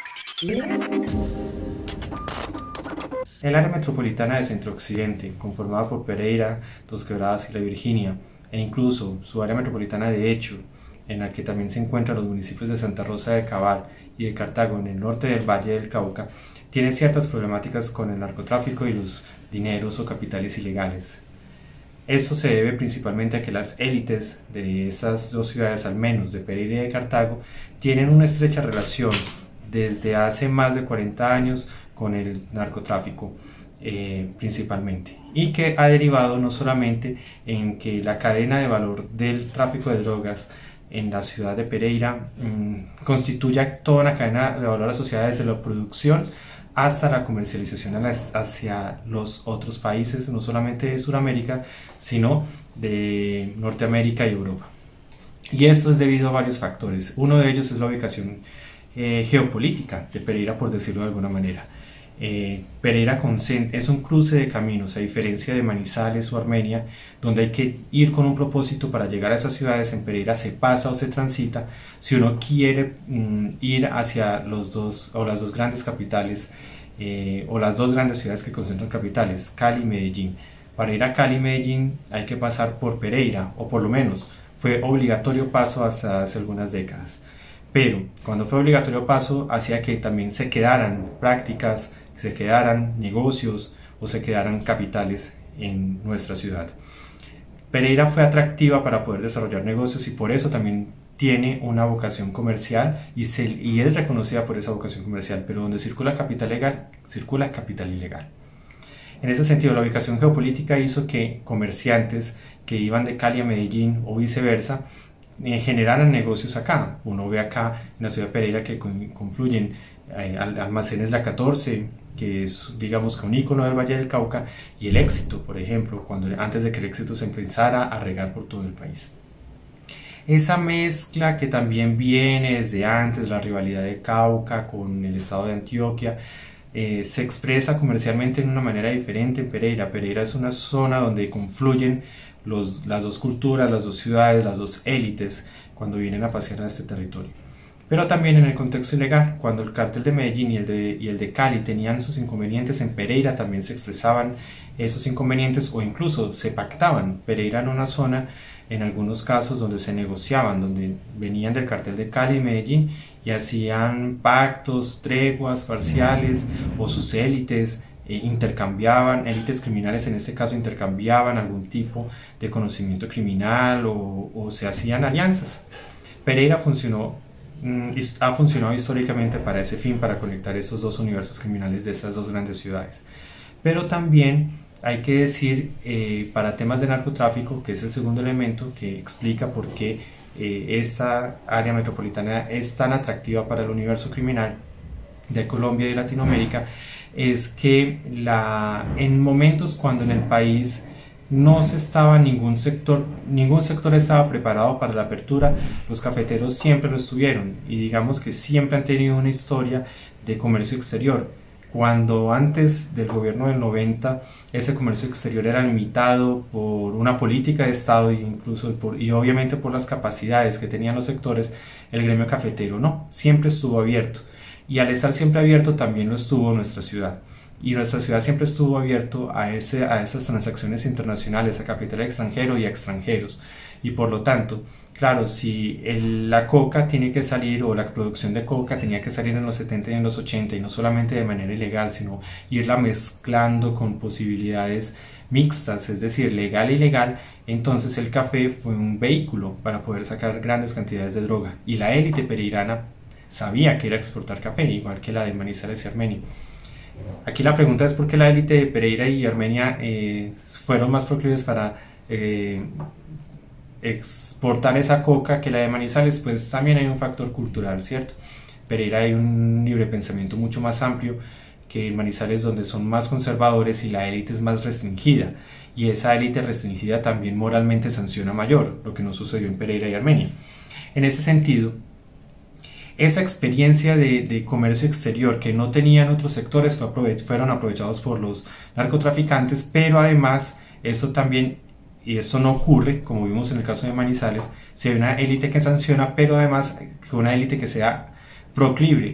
El área metropolitana de Centro Occidente, conformada por Pereira, Dos Quebradas y La Virginia, e incluso su área metropolitana de hecho, en la que también se encuentran los municipios de Santa Rosa de Cabal y de Cartago en el norte del Valle del Cauca, tiene ciertas problemáticas con el narcotráfico y los dineros o capitales ilegales. Esto se debe principalmente a que las élites de esas dos ciudades, al menos de Pereira y de Cartago, tienen una estrecha relación desde hace más de 40 años con el narcotráfico principalmente, y que ha derivado no solamente en que la cadena de valor del tráfico de drogas en la ciudad de Pereira constituya toda una cadena de valor asociada desde la producción hasta la comercialización hacia los otros países, no solamente de Sudamérica, sino de Norteamérica y Europa. Y esto es debido a varios factores. Uno de ellos es la ubicación geopolítica de Pereira, por decirlo de alguna manera. Pereira es un cruce de caminos, a diferencia de Manizales o Armenia, donde hay que ir con un propósito para llegar a esas ciudades. En Pereira se pasa o se transita si uno quiere ir hacia las dos grandes capitales o las dos grandes ciudades que concentran capitales, Cali y Medellín. Para ir a Cali y Medellín hay que pasar por Pereira, o por lo menos fue obligatorio paso hasta hace algunas décadas. Pero cuando fue obligatorio paso, hacía que también se quedaran prácticas, se quedaran negocios o se quedaran capitales en nuestra ciudad. Pereira fue atractiva para poder desarrollar negocios y por eso también tiene una vocación comercial y es reconocida por esa vocación comercial, pero donde circula capital legal, circula capital ilegal. En ese sentido, la ubicación geopolítica hizo que comerciantes que iban de Cali a Medellín o viceversa generaran negocios acá. Uno ve acá en la ciudad de Pereira que confluyen almacenes La 14, que es digamos que un ícono del Valle del Cauca, y el Éxito, por ejemplo, antes de que el Éxito se empezara a regar por todo el país. Esa mezcla que también viene desde antes, la rivalidad de Cauca con el estado de Antioquia, se expresa comercialmente de una manera diferente en Pereira. Pereira es una zona donde confluyen las dos culturas, las dos ciudades, las dos élites cuando vienen a pasear a este territorio. Pero también en el contexto ilegal, cuando el cártel de Medellín y el de Cali tenían sus inconvenientes, en Pereira también se expresaban esos inconvenientes o incluso se pactaban. Pereira era una zona en algunos casos donde se negociaban, donde venían del cartel de Cali y Medellín y hacían pactos, treguas parciales, o sus élites intercambiaban, élites criminales en este caso intercambiaban algún tipo de conocimiento criminal o se hacían alianzas. Pereira ha funcionado históricamente para ese fin, para conectar esos dos universos criminales de estas dos grandes ciudades. Pero también hay que decir, para temas de narcotráfico, que es el segundo elemento que explica por qué esta área metropolitana es tan atractiva para el universo criminal de Colombia y Latinoamérica, es que en momentos cuando en el país no se estaba ningún sector estaba preparado para la apertura, los cafeteros siempre lo estuvieron y digamos que siempre han tenido una historia de comercio exterior. Cuando antes del gobierno del 90 ese comercio exterior era limitado por una política de Estado y obviamente por las capacidades que tenían los sectores, el gremio cafetero no, siempre estuvo abierto. Y al estar siempre abierto también lo estuvo nuestra ciudad. Y nuestra ciudad siempre estuvo abierto a esas transacciones internacionales, a capital extranjero y a extranjeros. Y por lo tanto, claro, si la coca tiene que salir, o la producción de coca tenía que salir en los 70 y en los 80, y no solamente de manera ilegal, sino irla mezclando con posibilidades mixtas, es decir, legal e ilegal, entonces el café fue un vehículo para poder sacar grandes cantidades de droga. Y la élite pereirana sabía que era exportar café, igual que la de Manizales y Armenia. Aquí la pregunta es por qué la élite de Pereira y Armenia fueron más proclives para exportar esa coca que la de Manizales. Pues también hay un factor cultural, ¿cierto? Pereira hay un libre pensamiento mucho más amplio que en Manizales, donde son más conservadores y la élite es más restringida, y esa élite restringida también moralmente sanciona mayor, lo que no sucedió en Pereira y Armenia. En ese sentido, esa experiencia de comercio exterior que no tenían otros sectores fueron aprovechados por los narcotraficantes, pero además eso también, y eso no ocurre, como vimos en el caso de Manizales, si hay una élite que sanciona, pero además una élite que sea proclive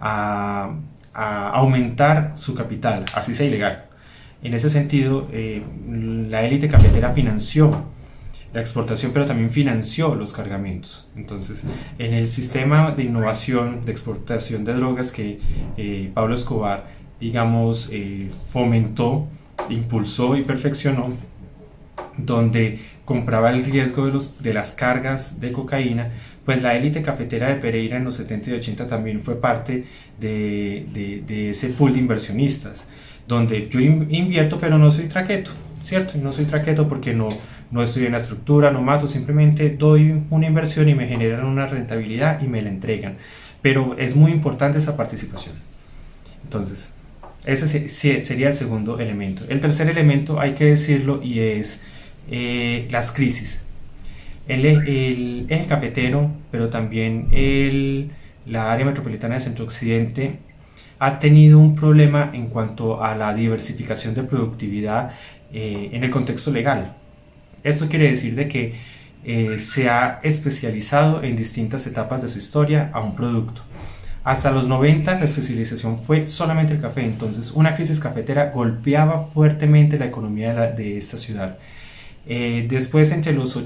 a aumentar su capital, así sea ilegal. En ese sentido, la élite cafetera financió la exportación, pero también financió los cargamentos. Entonces, en el sistema de innovación, de exportación de drogas que Pablo Escobar, digamos, fomentó, impulsó y perfeccionó, donde compraba el riesgo de las cargas de cocaína, pues la élite cafetera de Pereira en los 70 y 80 también fue parte de ese pool de inversionistas, donde yo invierto pero no soy traqueto, ¿cierto? Y no soy traqueto porque no estoy en la estructura, no mato, simplemente doy una inversión y me generan una rentabilidad y me la entregan. Pero es muy importante esa participación. Entonces, ese sería el segundo elemento. El tercer elemento, hay que decirlo, y es las crisis. El eje cafetero, pero también la área metropolitana de Centro Occidente ha tenido un problema en cuanto a la diversificación de productividad en el contexto legal. Esto quiere decir de que se ha especializado en distintas etapas de su historia a un producto. Hasta los 90 la especialización fue solamente el café, entonces una crisis cafetera golpeaba fuertemente la economía de esta ciudad. Después entre los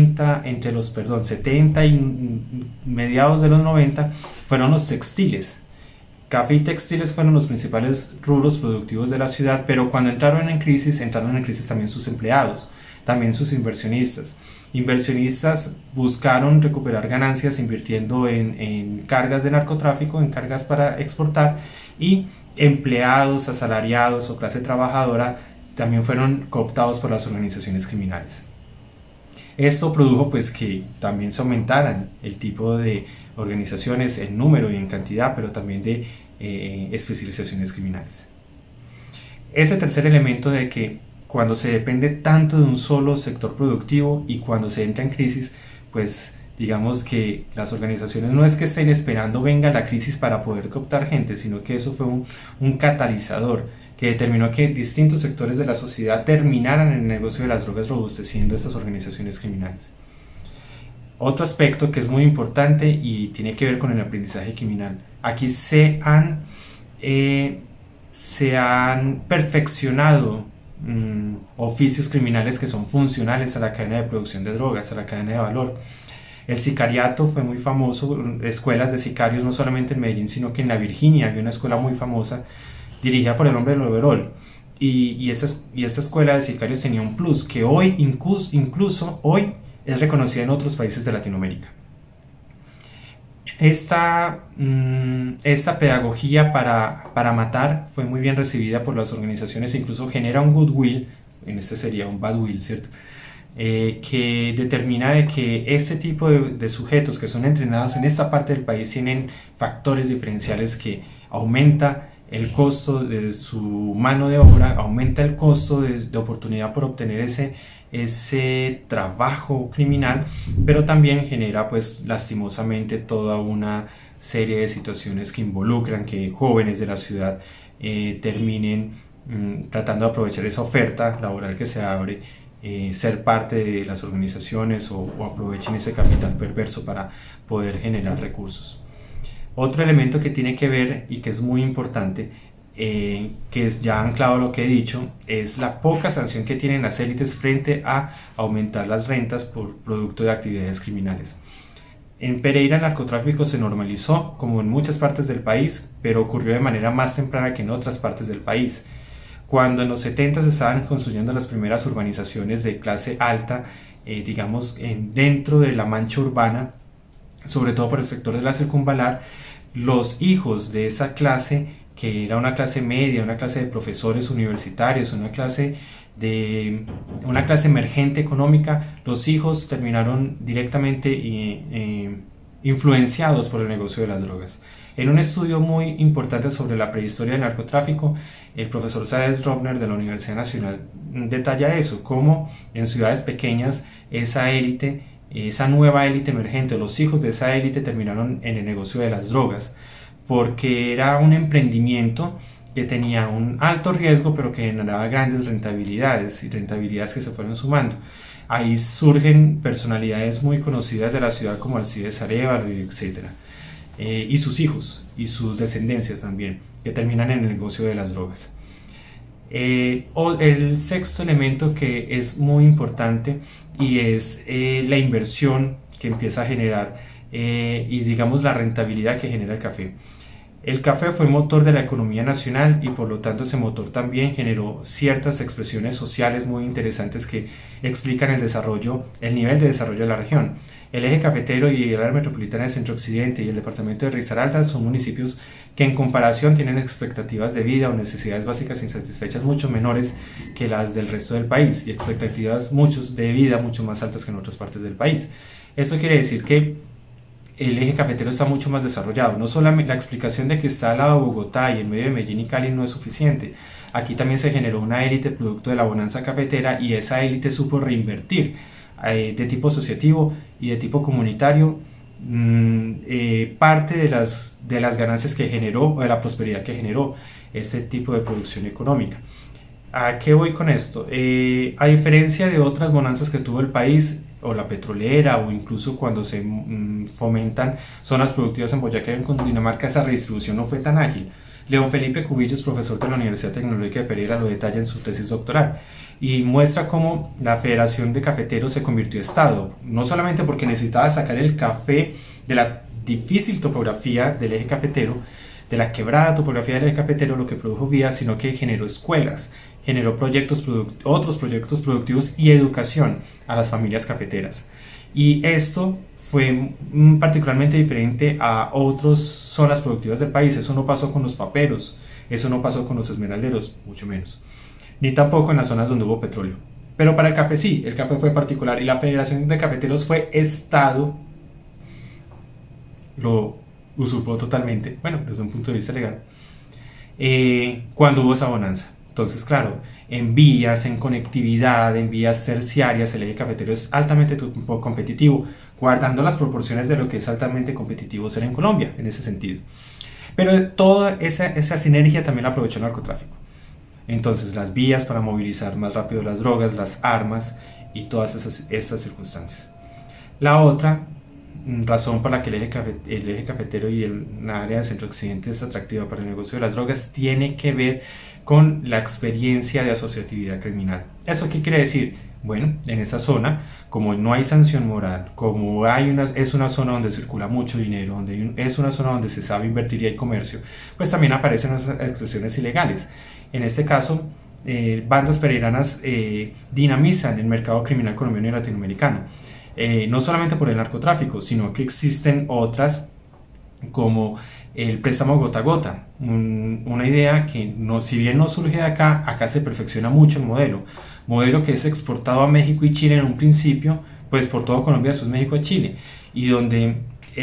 70 y mediados de los 90 fueron los textiles. Café y textiles fueron los principales rubros productivos de la ciudad, pero cuando entraron en crisis también sus empleados, también sus inversionistas. Inversionistas buscaron recuperar ganancias invirtiendo en cargas de narcotráfico, en cargas para exportar, y empleados, asalariados o clase trabajadora también fueron cooptados por las organizaciones criminales. Esto produjo pues que también se aumentaran el tipo de organizaciones en número y en cantidad, pero también de especializaciones criminales. Ese tercer elemento de que cuando se depende tanto de un solo sector productivo y cuando se entra en crisis, pues digamos que las organizaciones no es que estén esperando venga la crisis para poder cooptar gente, sino que eso fue un catalizador que determinó que distintos sectores de la sociedad terminaran en el negocio de las drogas, robusteciendo estas organizaciones criminales. Otro aspecto que es muy importante y tiene que ver con el aprendizaje criminal. Aquí se han perfeccionado oficios criminales que son funcionales a la cadena de producción de drogas, a la cadena de valor. El sicariato fue muy famoso, escuelas de sicarios no solamente en Medellín, sino que en la Virginia había una escuela muy famosa dirigida por el hombre del overol. Y esta escuela de sicarios tenía un plus que hoy, incluso hoy, es reconocida en otros países de Latinoamérica. Esta pedagogía para matar fue muy bien recibida por las organizaciones e incluso genera un goodwill, en este sería un badwill, ¿cierto? Que determina de que este tipo de sujetos que son entrenados en esta parte del país tienen factores diferenciales que aumenta el costo de su mano de obra, aumenta el costo de oportunidad por obtener ese trabajo criminal, pero también genera pues lastimosamente toda una serie de situaciones que involucran que jóvenes de la ciudad terminen tratando de aprovechar esa oferta laboral que se abre, ser parte de las organizaciones o aprovechen ese capital perverso para poder generar recursos. Otro elemento que tiene que ver y que es muy importante, que es ya anclado a lo que he dicho, es la poca sanción que tienen las élites frente a aumentar las rentas por producto de actividades criminales. En Pereira el narcotráfico se normalizó, como en muchas partes del país, pero ocurrió de manera más temprana que en otras partes del país. Cuando en los 70 se estaban construyendo las primeras urbanizaciones de clase alta, digamos, dentro de la mancha urbana, sobre todo por el sector de la circunvalar, los hijos de esa clase, que era una clase media, una clase de profesores universitarios, una clase emergente económica, los hijos terminaron directamente influenciados por el negocio de las drogas. En un estudio muy importante sobre la prehistoria del narcotráfico, el profesor Sáez Robner de la Universidad Nacional detalla eso, cómo en ciudades pequeñas esa nueva élite emergente, los hijos de esa élite terminaron en el negocio de las drogas, porque era un emprendimiento que tenía un alto riesgo, pero que generaba grandes rentabilidades y rentabilidades que se fueron sumando. Ahí surgen personalidades muy conocidas de la ciudad como Alcides Arévalo, etc. y sus hijos y sus descendencias también, que terminan en el negocio de las drogas. El sexto elemento que es muy importante y es la inversión que empieza a generar y digamos la rentabilidad que genera el café. El café fue motor de la economía nacional y por lo tanto ese motor también generó ciertas expresiones sociales muy interesantes que explican el nivel de desarrollo de la región. El eje cafetero y el área metropolitana de Centro Occidente y el departamento de Risaralda son municipios que en comparación tienen expectativas de vida o necesidades básicas insatisfechas mucho menores que las del resto del país y expectativas de vida mucho más altas que en otras partes del país. Esto quiere decir que el eje cafetero está mucho más desarrollado. No solamente la explicación de que está al lado de Bogotá y en medio de Medellín y Cali no es suficiente. Aquí también se generó una élite producto de la bonanza cafetera y esa élite supo reinvertir de tipo asociativo y de tipo comunitario parte de las ganancias que generó o de la prosperidad que generó este tipo de producción económica. ¿A qué voy con esto? A diferencia de otras bonanzas que tuvo el país, o la petrolera, o incluso cuando se fomentan zonas productivas en Boyacá y en Cundinamarca, esa redistribución no fue tan ágil. León Felipe Cubillos, profesor de la Universidad Tecnológica de Pereira, lo detalla en su tesis doctoral y muestra cómo la Federación de Cafeteros se convirtió en Estado, no solamente porque necesitaba sacar el café de la difícil topografía del eje cafetero, de la quebrada topografía del eje cafetero, lo que produjo vida, sino que generó escuelas, generó otros proyectos productivos y educación a las familias cafeteras. Y esto fue particularmente diferente a otras zonas productivas del país. Eso no pasó con los paperos, eso no pasó con los esmeralderos, mucho menos, ni tampoco en las zonas donde hubo petróleo. Pero para el café sí, el café fue particular y la Federación de Cafeteros fue Estado, lo usurpó totalmente, bueno, desde un punto de vista legal, cuando hubo esa bonanza. Entonces, claro, en vías, en conectividad, en vías terciarias, el eje cafetero es altamente competitivo, guardando las proporciones de lo que es altamente competitivo ser en Colombia, en ese sentido. Pero toda esa sinergia también la aprovechó el narcotráfico. Entonces, las vías para movilizar más rápido las drogas, las armas y todas estas circunstancias. La otra razón por la que el eje cafetero y el área del Centro Occidente es atractiva para el negocio de las drogas tiene que ver con la experiencia de asociatividad criminal. ¿Eso qué quiere decir? Bueno, en esa zona, como no hay sanción moral, como es una zona donde circula mucho dinero, es una zona donde se sabe invertir y hay comercio, pues también aparecen las expresiones ilegales. En este caso, bandas pereiranas dinamizan el mercado criminal colombiano y latinoamericano. No solamente por el narcotráfico, sino que existen otras como el préstamo gota a gota, una idea que si bien no surge de acá se perfecciona mucho el modelo que es exportado a México y Chile en un principio, pues por toda Colombia, después México a Chile, y donde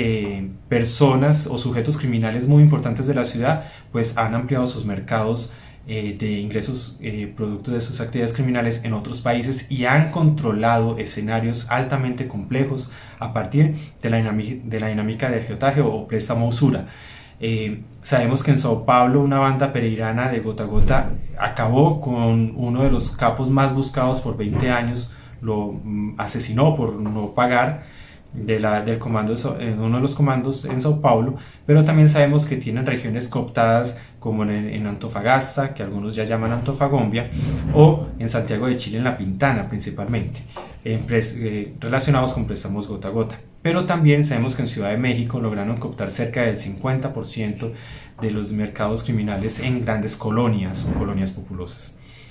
personas o sujetos criminales muy importantes de la ciudad pues han ampliado sus mercados de ingresos producto de sus actividades criminales en otros países y han controlado escenarios altamente complejos a partir de la dinámica de agiotaje o préstamo usura. Sabemos que en Sao Paulo una banda pereirana de gota a gota acabó con uno de los capos más buscados por 20 años, lo asesinó por no pagar del comando uno de los comandos en Sao Paulo, pero también sabemos que tienen regiones cooptadas como en Antofagasta, que algunos ya llaman Antofagombia, o en Santiago de Chile, en La Pintana principalmente, relacionados con préstamos gota a gota. Pero también sabemos que en Ciudad de México lograron cooptar cerca del 50% de los mercados criminales en grandes colonias o colonias populosas.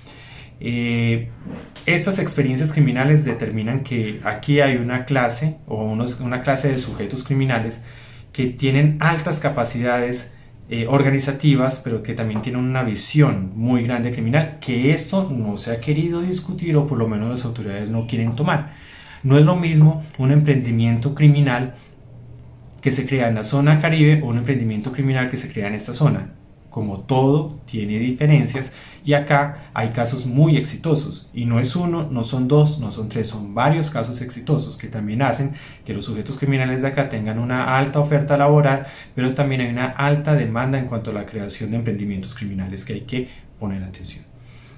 Estas experiencias criminales determinan que aquí hay una clase una clase de sujetos criminales que tienen altas capacidades organizativas, pero que también tienen una visión muy grande criminal, que esto no se ha querido discutir o por lo menos las autoridades no quieren tomar. No es lo mismo un emprendimiento criminal que se crea en la zona Caribe o un emprendimiento criminal que se crea en esta zona. Como todo, tiene diferencias y acá hay casos muy exitosos y no es uno, no son dos, no son tres, son varios casos exitosos que también hacen que los sujetos criminales de acá tengan una alta oferta laboral, pero también hay una alta demanda en cuanto a la creación de emprendimientos criminales que hay que poner atención.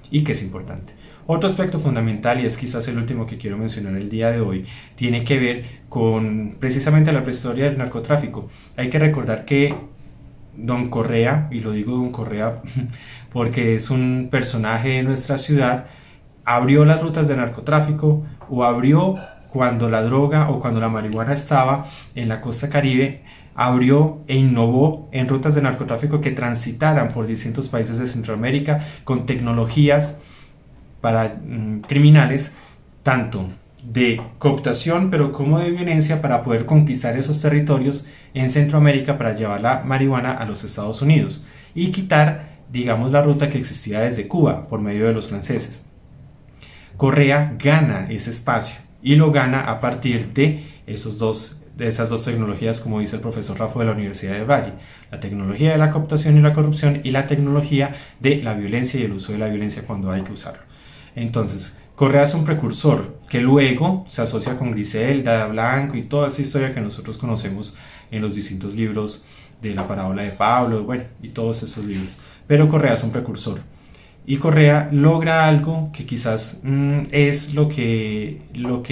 y que es importante. Otro aspecto fundamental, y es quizás el último que quiero mencionar el día de hoy, tiene que ver con precisamente la prehistoria del narcotráfico. Hay que recordar que Don Correa, y lo digo Don Correa porque es un personaje de nuestra ciudad, abrió las rutas de narcotráfico, o abrió cuando la droga o cuando la marihuana estaba en la costa Caribe, abrió e innovó en rutas de narcotráfico que transitaran por distintos países de Centroamérica con tecnologías para criminales, tanto de cooptación pero como de violencia, para poder conquistar esos territorios en Centroamérica para llevar la marihuana a los Estados Unidos y quitar, digamos, la ruta que existía desde Cuba por medio de los franceses. Correa gana ese espacio y lo gana a partir de esas dos tecnologías, como dice el profesor Rafa de la Universidad de Valle: la tecnología de la cooptación y la corrupción, y la tecnología de la violencia y el uso de la violencia cuando hay que usarlo. Entonces, Correa es un precursor que luego se asocia con Griselda, Blanco y toda esa historia que nosotros conocemos en los distintos libros de la parábola de Pablo, bueno, y todos esos libros. Pero Correa es un precursor. Y Correa logra algo que quizás es lo que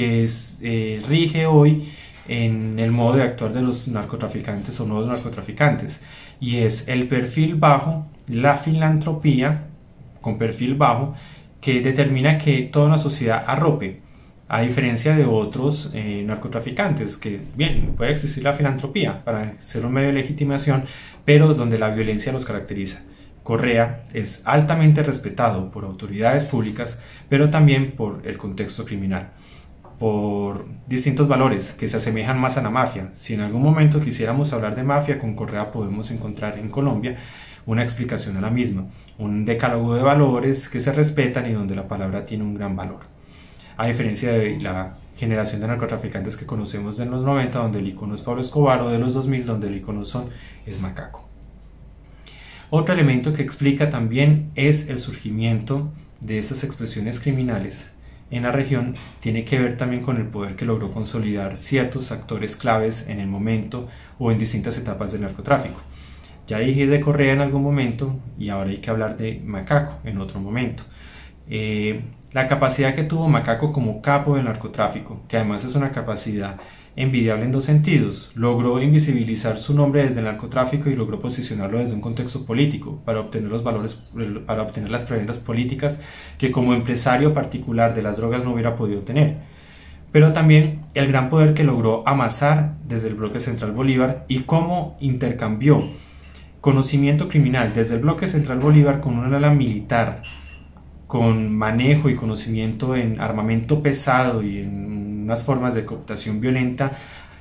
rige hoy en el modo de actuar de los narcotraficantes o nuevos narcotraficantes, y es el perfil bajo, la filantropía con perfil bajo, que determina que toda una sociedad arrope, a diferencia de otros narcotraficantes, que bien, puede existir la filantropía para ser un medio de legitimación, pero donde la violencia los caracteriza. Correa es altamente respetado por autoridades públicas, pero también por el contexto criminal, por distintos valores que se asemejan más a la mafia. Si en algún momento quisiéramos hablar de mafia, con Correa podemos encontrar en Colombia una explicación a la misma, un decálogo de valores que se respetan y donde la palabra tiene un gran valor. A diferencia de la generación de narcotraficantes que conocemos de los 90, donde el icono es Pablo Escobar, o de los 2000, donde el icono es Macaco. Otro elemento que explica también es el surgimiento de estas expresiones criminales en la región, tiene que ver también con el poder que logró consolidar ciertos actores claves en el momento o en distintas etapas del narcotráfico. Ya dije de Correa en algún momento, y ahora hay que hablar de Macaco en otro momento. La capacidad que tuvo Macaco como capo del narcotráfico, que además es una capacidad envidiable en dos sentidos: logró invisibilizar su nombre desde el narcotráfico y logró posicionarlo desde un contexto político para obtener los valores, para obtener las prebendas políticas que como empresario particular de las drogas no hubiera podido tener. Pero también el gran poder que logró amasar desde el bloque central Bolívar, y cómo intercambió conocimiento criminal desde el bloque central Bolívar con una ala militar con manejo y conocimiento en armamento pesado y en unas formas de cooptación violenta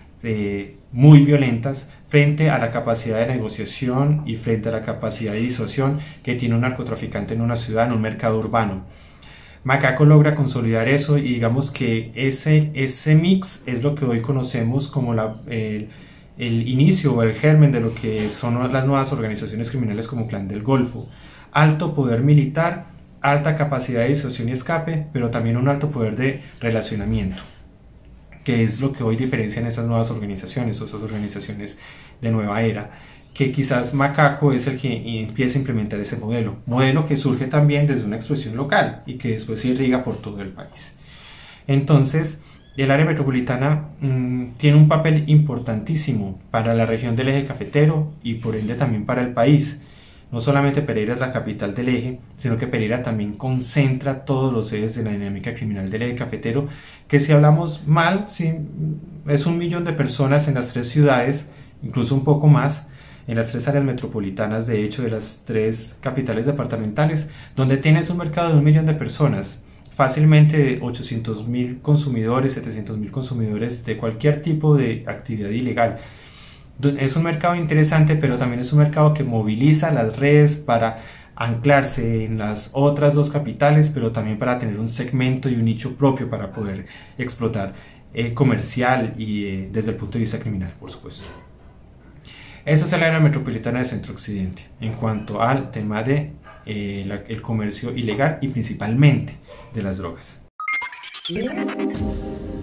muy violentas, frente a la capacidad de negociación y frente a la capacidad de disuasión que tiene un narcotraficante en una ciudad, en un mercado urbano. Macaco logra consolidar eso, y digamos que ese mix es lo que hoy conocemos como el inicio o el germen de lo que son las nuevas organizaciones criminales como Clan del Golfo. Alto poder militar, alta capacidad de disuasión y escape, pero también un alto poder de relacionamiento, que es lo que hoy diferencian esas nuevas organizaciones, o esas organizaciones de nueva era, que quizás Macaco es el que empieza a implementar ese modelo que surge también desde una expresión local y que después se irriga por todo el país. Entonces, el área metropolitana tiene un papel importantísimo para la región del eje cafetero y por ende también para el país. No solamente Pereira es la capital del eje, sino que Pereira también concentra todos los ejes de la dinámica criminal del eje cafetero, que si hablamos mal, sí, es 1 millón de personas en las 3 ciudades, incluso un poco más, en las 3 áreas metropolitanas, de hecho, de las 3 capitales departamentales, donde tienes un mercado de 1 millón de personas, fácilmente 800.000 consumidores, 700.000 consumidores de cualquier tipo de actividad ilegal. Es un mercado interesante, pero también es un mercado que moviliza las redes para anclarse en las otras 2 capitales, pero también para tener un segmento y un nicho propio para poder explotar comercial y desde el punto de vista criminal, por supuesto. Eso es el área metropolitana de Centro Occidente en cuanto al tema de el comercio ilegal y principalmente de las drogas.